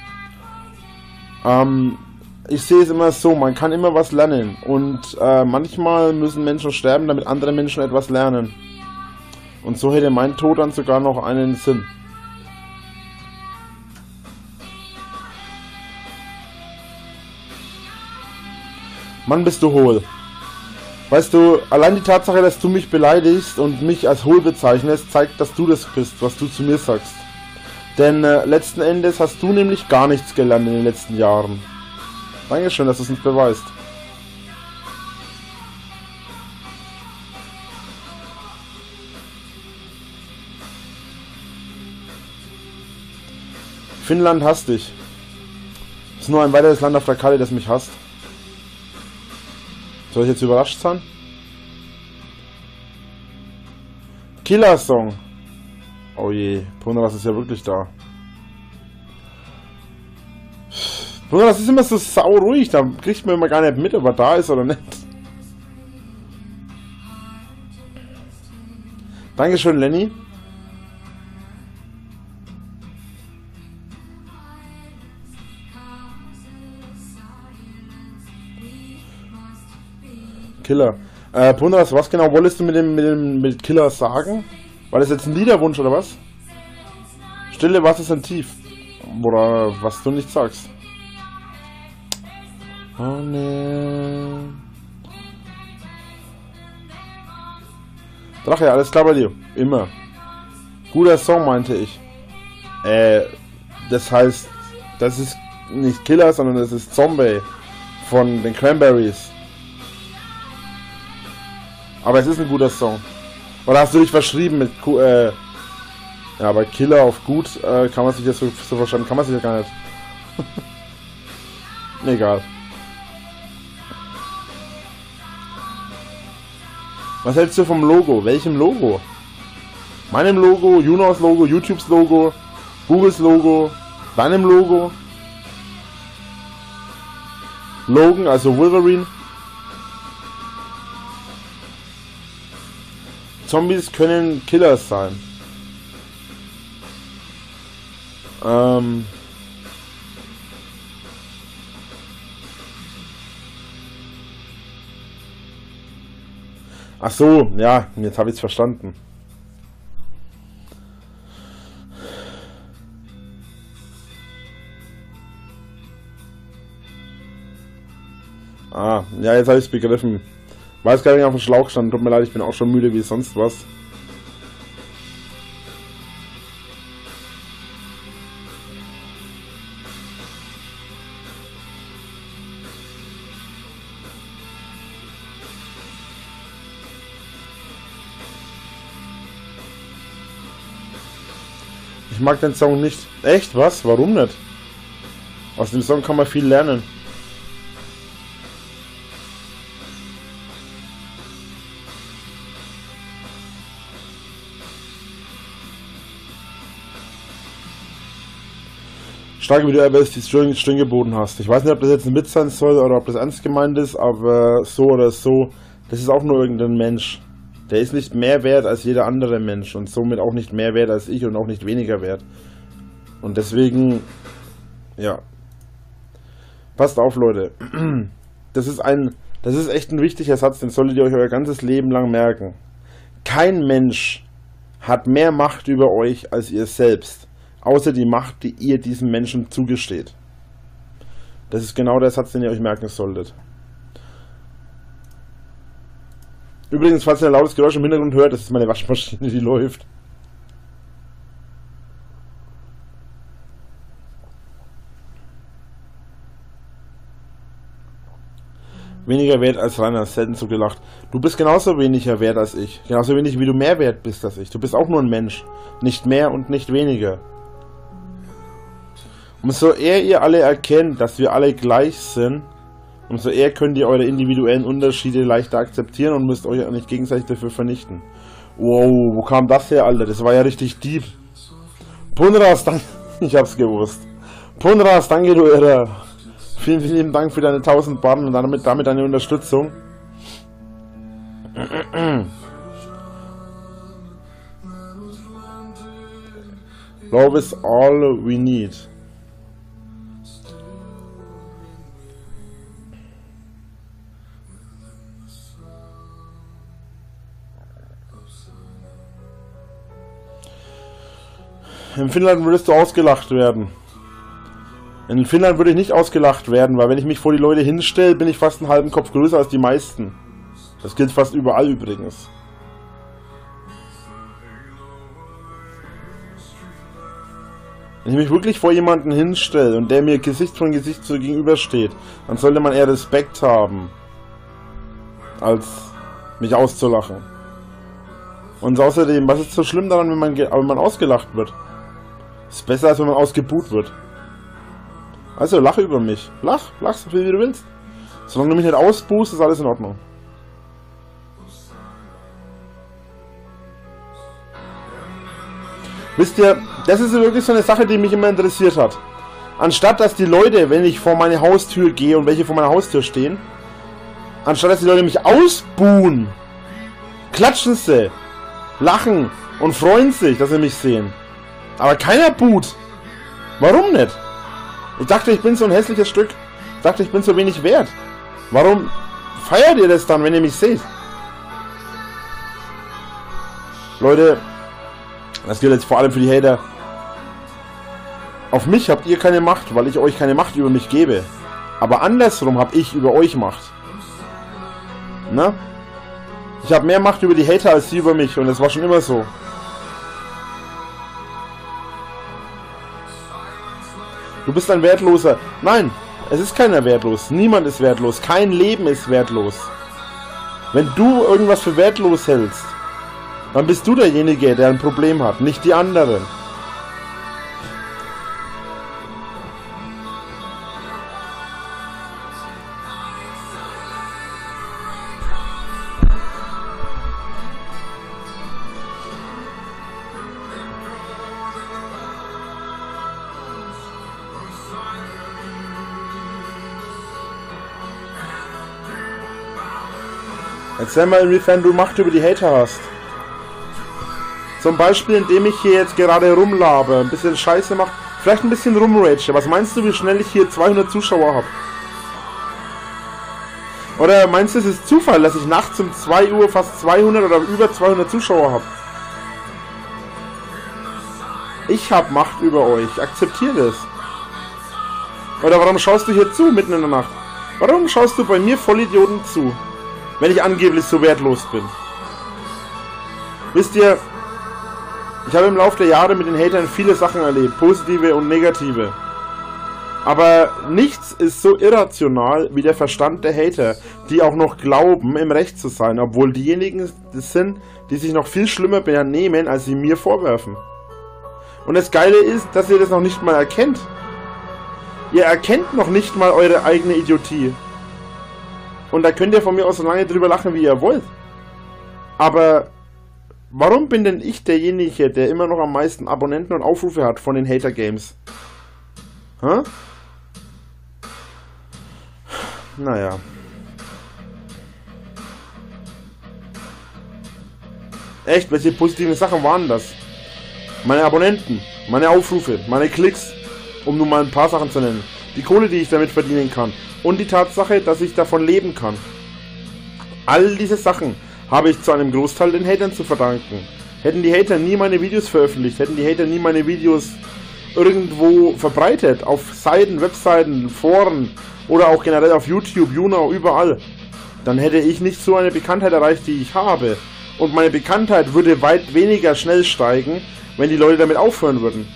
Ich sehe es immer so, man kann immer was lernen. Und manchmal müssen Menschen sterben, damit andere Menschen etwas lernen. Und so hätte mein Tod dann sogar noch einen Sinn. Mann, bist du hohl. Weißt du, allein die Tatsache, dass du mich beleidigst und mich als hohl bezeichnest, zeigt, dass du das bist, was du zu mir sagst. Denn letzten Endes hast du nämlich gar nichts gelernt in den letzten Jahren. Dankeschön, dass du es uns beweist. Finnland hasst dich. Ist nur ein weiteres Land auf der Karte, das mich hasst. Soll ich jetzt überrascht sein? Killer-Song. Oh je, Punras ist ja wirklich da. Punras ist immer so sauruhig, da kriegt man immer gar nicht mit, ob er da ist oder nicht. Dankeschön, Lenny. Killer. Punras, was genau wolltest du mit Killer sagen? War das jetzt ein Liederwunsch oder was? Stille Wasser sind tief. Oder was du nicht sagst. Oh ne. Drache, alles klar bei dir. Immer. Guter Song, meinte ich. Das heißt, das ist nicht Killer, sondern das ist Zombie von den Cranberries. Aber es ist ein guter Song. Oder hast du dich verschrieben mit Ja, aber Killer auf gut kann man sich jetzt so verstanden, kann man sich ja gar nicht. Egal. Was hältst du vom Logo? Welchem Logo? Meinem Logo, Junos Logo, YouTubes Logo, Googles Logo, deinem Logo? Logan, also Wolverine. Zombies können Killers sein. Ach so, ja, jetzt habe ich es verstanden. Ah, ja, jetzt habe ich es begriffen. Weiß gar nicht, auf dem Schlauch stand. Tut mir leid, ich bin auch schon müde wie sonst was. Ich mag den Song nicht. Echt? Was? Warum nicht? Aus dem Song kann man viel lernen. Stark, wie du aber die String geboten hast. Ich weiß nicht, ob das jetzt ein Witz sein soll oder ob das ernst gemeint ist, aber so oder so, das ist auch nur irgendein Mensch. Der ist nicht mehr wert als jeder andere Mensch und somit auch nicht mehr wert als ich und auch nicht weniger wert. Und deswegen, ja. Passt auf, Leute. Das ist echt ein wichtiger Satz, den solltet ihr euch euer ganzes Leben lang merken. Kein Mensch hat mehr Macht über euch als ihr selbst. Außer die Macht, die ihr diesem Menschen zugesteht. Das ist genau der Satz, den ihr euch merken solltet. Übrigens, falls ihr ein lautes Geräusch im Hintergrund hört, das ist meine Waschmaschine, die läuft. Weniger wert als Rainer, selten so gelacht. Du bist genauso weniger wert als ich. Genauso wenig wie du mehr wert bist als ich. Du bist auch nur ein Mensch. Nicht mehr und nicht weniger. Umso eher ihr alle erkennt, dass wir alle gleich sind, umso eher könnt ihr eure individuellen Unterschiede leichter akzeptieren und müsst euch auch nicht gegenseitig dafür vernichten. Wow, wo kam das her, Alter? Das war ja richtig deep. Punras, danke. Ich hab's gewusst. Punras, danke, du Irrer. Vielen, vielen lieben Dank für deine 1000 Bahnen und damit deine Unterstützung. Love is all we need. In Finnland würdest du ausgelacht werden. In Finnland würde ich nicht ausgelacht werden, weil wenn ich mich vor die Leute hinstelle, bin ich fast einen halben Kopf größer als die meisten. Das gilt fast überall übrigens. Wenn ich mich wirklich vor jemanden hinstelle und der mir Gesicht von Gesicht so gegenübersteht, dann sollte man eher Respekt haben, als mich auszulachen. Und außerdem, was ist so schlimm daran, wenn man ausgelacht wird? Ist besser, als wenn man ausgebuht wird. Also, lach über mich. Lach so viel wie du willst. Solange du mich nicht ausbuhst, ist alles in Ordnung. Wisst ihr, das ist wirklich so eine Sache, die mich immer interessiert hat. Anstatt, dass die Leute, wenn ich vor meine Haustür gehe und welche vor meiner Haustür stehen, anstatt, dass die Leute mich ausbuhen, klatschen sie, lachen und freuen sich, dass sie mich sehen. Aber keiner buht. Warum nicht? Ich dachte, ich bin so ein hässliches Stück. Ich dachte, ich bin so wenig wert. Warum feiert ihr das dann, wenn ihr mich seht? Leute, das gilt jetzt vor allem für die Hater. Auf mich habt ihr keine Macht, weil ich euch keine Macht über mich gebe. Aber andersrum habe ich über euch Macht. Na? Ich habe mehr Macht über die Hater als sie über mich und das war schon immer so. Du bist ein Wertloser. Nein, es ist keiner wertlos. Niemand ist wertlos. Kein Leben ist wertlos. Wenn du irgendwas für wertlos hältst, Dann bist du derjenige, der ein Problem hat, nicht die anderen. Erzähl mal, inwiefern du Macht über die Hater hast. Zum Beispiel, indem ich hier jetzt gerade rumlabe, ein bisschen Scheiße mache, vielleicht ein bisschen rumrage. Was meinst du, wie schnell ich hier 200 Zuschauer habe? Oder meinst du, es ist Zufall, dass ich nachts um 2 Uhr fast 200 oder über 200 Zuschauer habe? Ich habe Macht über euch. Akzeptiert es. Oder warum schaust du hier zu, mitten in der Nacht? Warum schaust du bei mir Vollidioten zu? Wenn ich angeblich so wertlos bin. Wisst ihr, ich habe im Laufe der Jahre mit den Hatern viele Sachen erlebt, positive und negative. Aber nichts ist so irrational wie der Verstand der Hater, die auch noch glauben, im Recht zu sein, obwohl diejenigen sind, die sich noch viel schlimmer benehmen, als sie mir vorwerfen. Und das Geile ist, dass ihr das noch nicht mal erkennt. Ihr erkennt noch nicht mal eure eigene Idiotie. Und da könnt ihr von mir aus so lange drüber lachen, wie ihr wollt. Aber warum bin denn ich derjenige, der immer noch am meisten Abonnenten und Aufrufe hat von den Hater-Games? Hä? Naja. Echt, welche positiven Sachen waren das? Meine Abonnenten, meine Aufrufe, meine Klicks, um nur mal ein paar Sachen zu nennen. Die Kohle, die ich damit verdienen kann. Und die Tatsache, dass ich davon leben kann. All diese Sachen habe ich zu einem Großteil den Hatern zu verdanken. Hätten die Hater nie meine Videos veröffentlicht, hätten die Hater nie meine Videos irgendwo verbreitet, auf Seiten, Webseiten, Foren oder auch generell auf YouTube, YouNow, überall, dann hätte ich nicht so eine Bekanntheit erreicht, die ich habe. Und meine Bekanntheit würde weit weniger schnell steigen, wenn die Leute damit aufhören würden.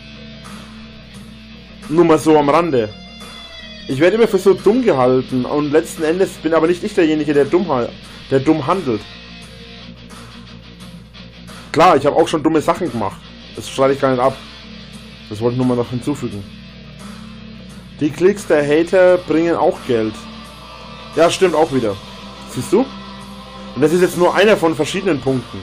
Nur mal so am Rande. Ich werde immer für so dumm gehalten und letzten Endes bin aber nicht ich derjenige, der dumm handelt. Klar, ich habe auch schon dumme Sachen gemacht. Das streite ich gar nicht ab. Das wollte ich nur mal noch hinzufügen. Die Klicks der Hater bringen auch Geld. Ja, stimmt auch wieder. Siehst du? Und das ist jetzt nur einer von verschiedenen Punkten.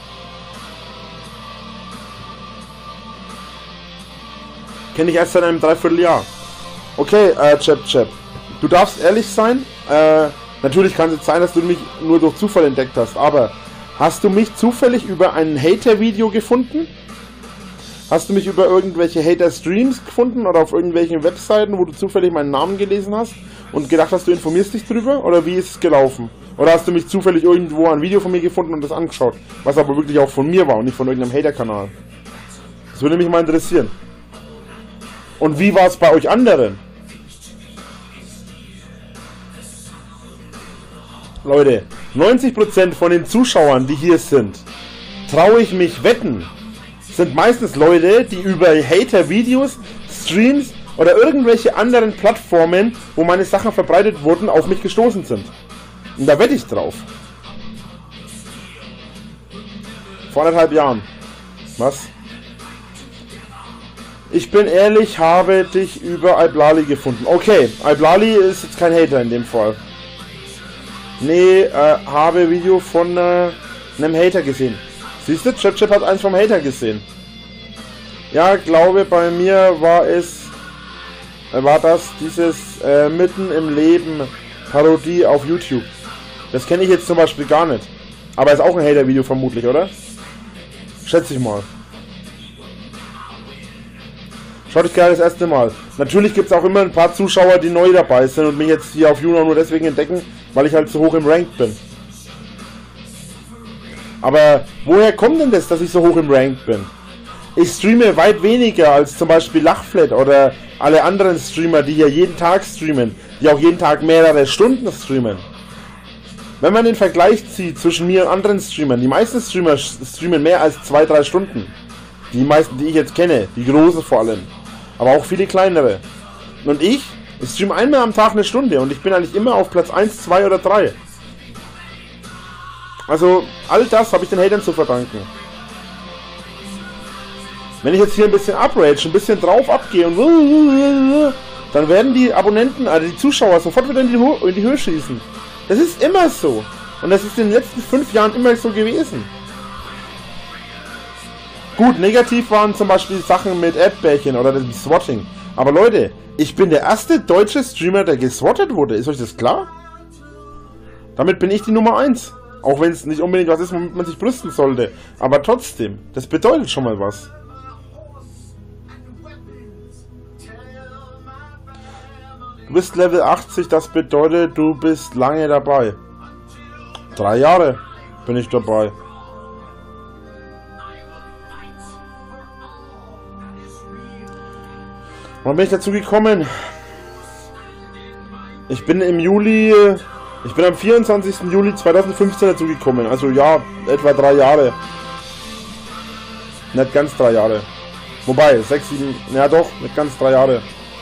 Kenne ich erst seit einem Dreivierteljahr. Okay, Chap. Du darfst ehrlich sein. Natürlich kann es jetzt sein, dass du mich nur durch Zufall entdeckt hast, aber hast du mich zufällig über ein Hater-Video gefunden? Hast du mich über irgendwelche Hater-Streams gefunden oder auf irgendwelchen Webseiten, wo du zufällig meinen Namen gelesen hast und gedacht hast, du informierst dich drüber? Oder wie ist es gelaufen? Oder hast du mich zufällig irgendwo ein Video von mir gefunden und das angeschaut? Was aber wirklich auch von mir war und nicht von irgendeinem Hater-Kanal. Das würde mich mal interessieren. Und wie war es bei euch anderen? Leute, 90% von den Zuschauern, die hier sind, traue ich mich wetten, sind meistens Leute, die über Hater-Videos, Streams oder irgendwelche anderen Plattformen, wo meine Sachen verbreitet wurden, auf mich gestoßen sind. Und da wette ich drauf. Vor 1,5 Jahren. Was? Ich bin ehrlich, habe dich über Iblali gefunden. Okay, Iblali ist jetzt kein Hater in dem Fall. Nee, habe Video von einem Hater gesehen. Siehst du, Chap hat eins vom Hater gesehen. Ja, glaube bei mir war das dieses Mitten im Leben Parodie auf YouTube. Das kenne ich jetzt zum Beispiel gar nicht. Aber ist auch ein Hater-Video vermutlich, oder? Schätze ich mal. Schaut euch gerne das erste Mal. Natürlich gibt es auch immer ein paar Zuschauer, die neu dabei sind und mich jetzt hier auf YouNow nur deswegen entdecken, weil ich halt so hoch im Rank bin. Aber woher kommt denn das, dass ich so hoch im Rank bin? Ich streame weit weniger als zum Beispiel Lachflat oder alle anderen Streamer, die hier jeden Tag streamen, die auch jeden Tag mehrere Stunden streamen. Wenn man den Vergleich zieht zwischen mir und anderen Streamern, die meisten Streamer streamen mehr als 2-3 Stunden. Die meisten, die ich jetzt kenne, die großen vor allem. Aber auch viele kleinere. Und ich streame einmal am Tag 1 Stunde und ich bin eigentlich immer auf Platz 1, 2 oder 3. Also all das habe ich den Hatern zu verdanken. Wenn ich jetzt hier ein bisschen uprage, ein bisschen drauf abgehe und dann werden die Abonnenten, also die Zuschauer, sofort wieder in die Höhe schießen. Das ist immer so. Und das ist in den letzten 5 Jahren immer so gewesen. Gut, negativ waren zum Beispiel Sachen mit Erdbärchen oder dem Swatting. Aber Leute, ich bin der erste deutsche Streamer, der geswattet wurde. Ist euch das klar? Damit bin ich die Nummer 1. Auch wenn es nicht unbedingt was ist, womit man sich brüsten sollte. Aber trotzdem, das bedeutet schon mal was. Du bist Level 80, das bedeutet, du bist lange dabei. 3 Jahre bin ich dabei. Wann bin ich dazu gekommen? Ich bin am 24. Juli 2015 dazu gekommen. Also ja, etwa 3 Jahre. Nicht ganz 3 Jahre. Wobei, 6, 7, ja doch, nicht ganz 3 Jahre.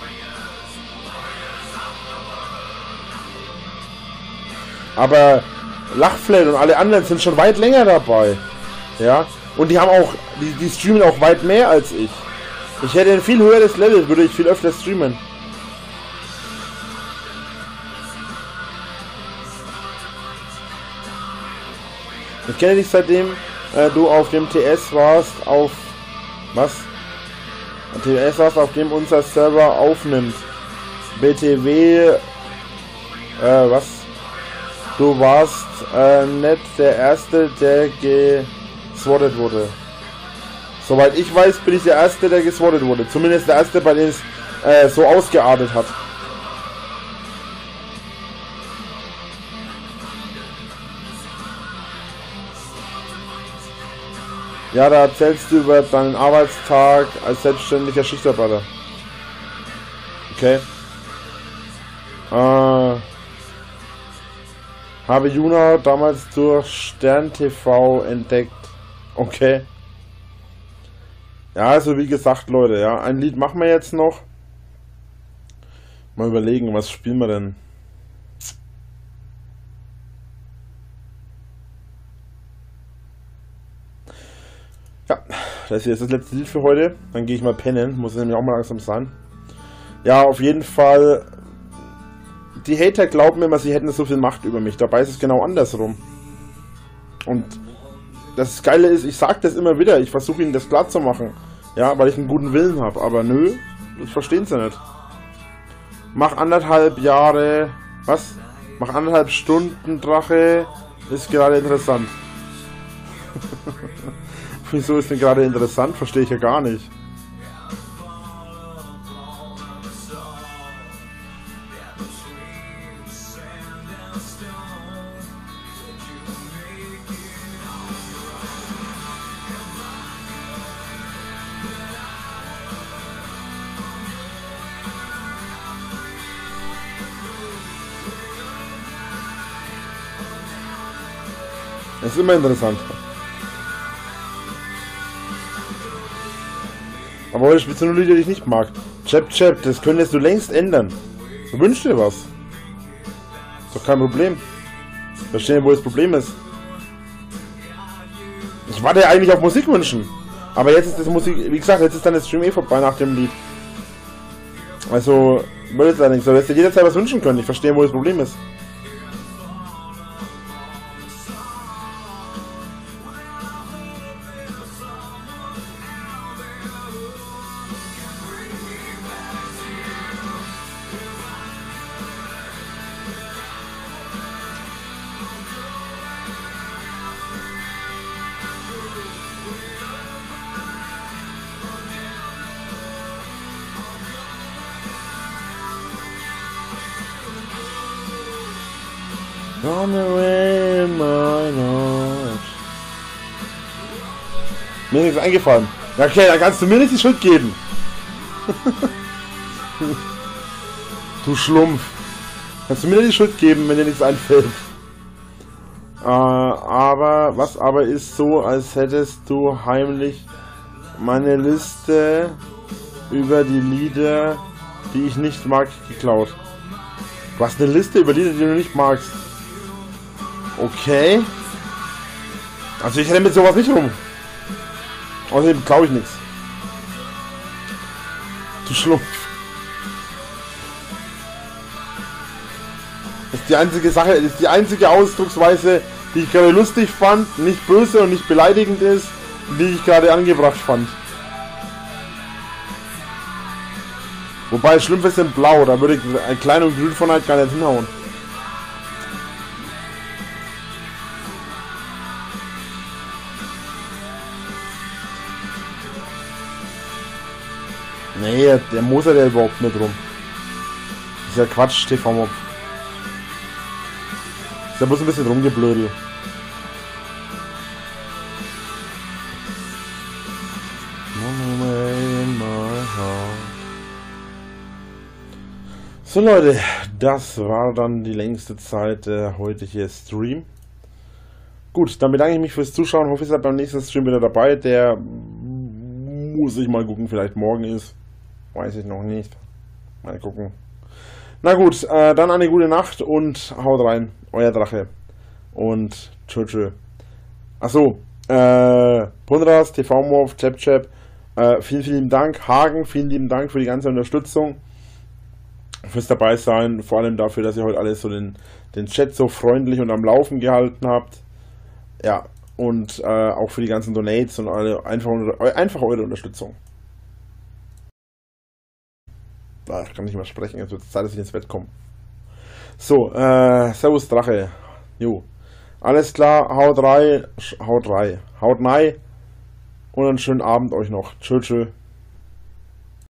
Aber Lachflat und alle anderen sind schon weit länger dabei. Ja, und die haben auch, die streamen auch weit mehr als ich. Ich hätte ein viel höheres Level, würde ich viel öfter streamen. Ich kenne dich seitdem du auf dem TS warst, auf was? TS warst, auf dem unser Server aufnimmt. BTW was? Du warst nicht der Erste, der geswattet wurde. Soweit ich weiß, bin ich der Erste, der geswattet wurde. Zumindest der Erste, bei dem es so ausgeartet hat. Ja, da erzählst du über deinen Arbeitstag als selbstständiger Schichtarbeiter. Okay. Habe Juna damals durch Stern TV entdeckt. Okay. Ja, also wie gesagt, Leute, ja, ein Lied machen wir jetzt noch. Mal überlegen, was spielen wir denn? Ja, das hier ist das letzte Lied für heute. Dann gehe ich mal pennen, muss nämlich auch mal langsam sein. Ja, auf jeden Fall. Die Hater glauben immer, sie hätten so viel Macht über mich. Dabei ist es genau andersrum. Und das Geile ist, ich sage das immer wieder. Ich versuche ihnen das klar zu machen. Ja, weil ich einen guten Willen habe. Aber nö, das verstehen sie nicht. Mach 1,5 Jahre. Was? Mach 1,5 Stunden Drache. Ist gerade interessant. Wieso ist denn gerade interessant? Verstehe ich ja gar nicht. Das ist immer interessant. Aber heute spielst du nur Lieder, die ich nicht mag. Chap, das könntest du längst ändern. Du wünschst dir was. Ist doch kein Problem. Verstehe, wo das Problem ist. Ich warte ja eigentlich auf Musikwünschen. Aber jetzt ist das Musik, wie gesagt, jetzt ist dann das Stream eh vorbei nach dem Lied. Also, würde jetzt allerdings, du hättest dir jederzeit was wünschen können. Ich verstehe, wo das Problem ist. On the way, my Lord. Mir ist nichts eingefallen. Okay, dann kannst du mir nicht die Schuld geben. Du Schlumpf. Kannst du mir die Schuld geben, wenn dir nichts einfällt. Aber, was aber ist so, als hättest du heimlich meine Liste über die Lieder, die ich nicht mag, geklaut. Du hast eine Liste über Lieder, die du nicht magst. Okay. Also ich renne mit sowas nicht rum. Außerdem klaue ich nichts. Du Schlumpf. Das ist die einzige Sache, das ist die einzige Ausdrucksweise, die ich gerade lustig fand, nicht böse und nicht beleidigend ist, die ich gerade angebracht fand. Wobei Schlümpfe sind blau, da würde ich ein klein und grün von halt gar nicht hinhauen. Nee, der muss ja überhaupt nicht rum. Das ist ja Quatsch, TV-Mob. Ist ja bloß ein bisschen rumgeblödelt. So Leute, das war dann die längste Zeit der heutige Stream. Gut, dann bedanke ich mich fürs Zuschauen. Hoffe, ihr seid beim nächsten Stream wieder dabei. Der muss ich mal gucken, vielleicht morgen ist. Weiß ich noch nicht. Mal gucken. Na gut, dann eine gute Nacht und haut rein. Euer Drache. Und tschö. Achso, Pundras, TV-Morph, Chap, vielen lieben Dank. Hagen, vielen lieben Dank für die ganze Unterstützung. Fürs dabei sein, vor allem dafür, dass ihr heute alles so den Chat so freundlich und am Laufen gehalten habt. Ja, und auch für die ganzen Donates und einfach eure Unterstützung. Ich kann nicht mehr sprechen, jetzt wird es Zeit, dass ich ins Bett komme. So, Servus Drache. Jo. Alles klar, haut rein und einen schönen Abend euch noch. Tschö.